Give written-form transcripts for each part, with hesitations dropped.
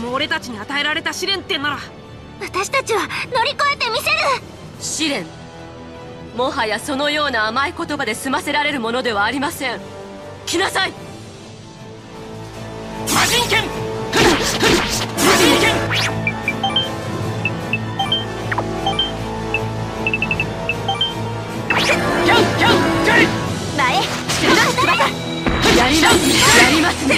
の俺たちに与えられた試練ってんなら私たちは乗り越えてみせる。 試練、もはやそのような甘い言葉で済ませられるものではありません。来なさい。 魔人剣、魔人剣。 前、 やりますね、やりますね。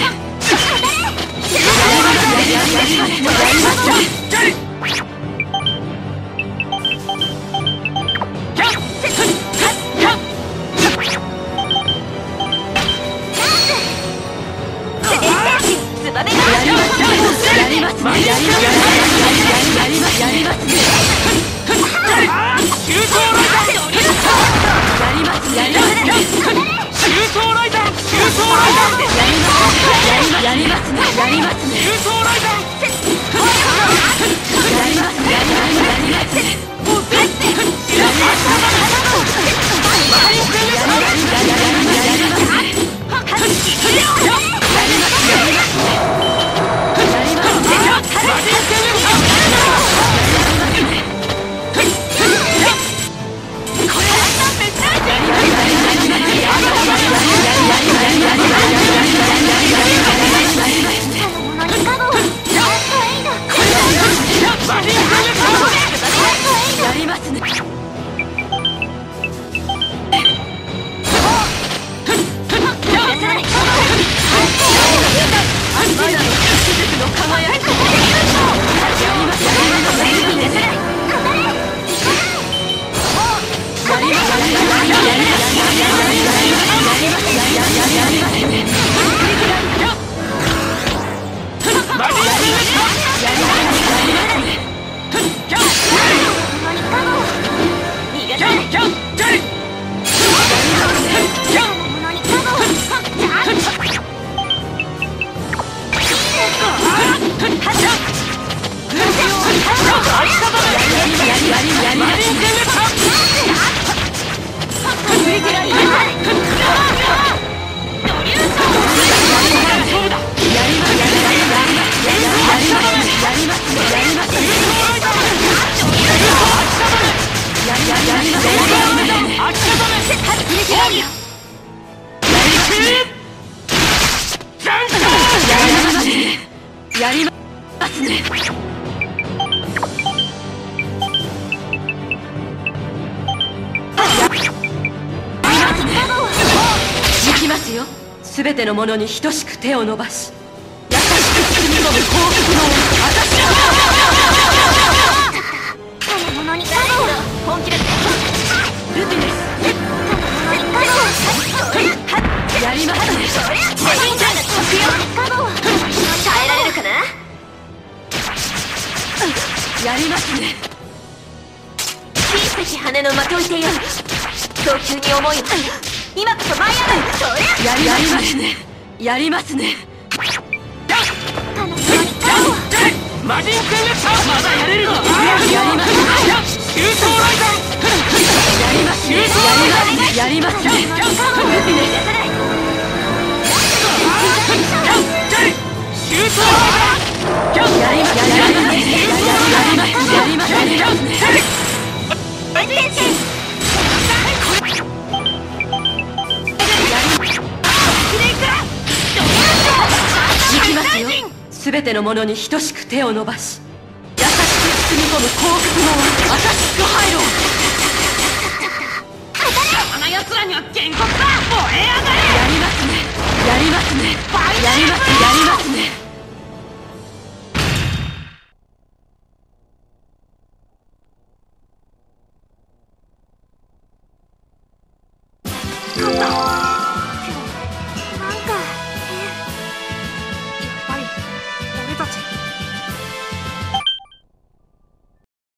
やりますね。行きますよ。すべてのものに等しく手を伸ばし、優しく包み込む幸福の私の他の者に本気でルティです。やりますね。 耐えられるかな。 やりますね。 小さき羽のまといてよ。早急に思いを今こそ舞い上がる。 やりますね。やりますね。 魔人戦列車まだやれるの。 やりますね。 急走ライダー。 やりますね。やりますね。ルティです。すべてのものに等しく手を伸ばし、優しく包み込む幸福の私スハイロー。 邪魔な奴らには原告だ。燃え上がれ。 やりますね。やりますね。やりますね。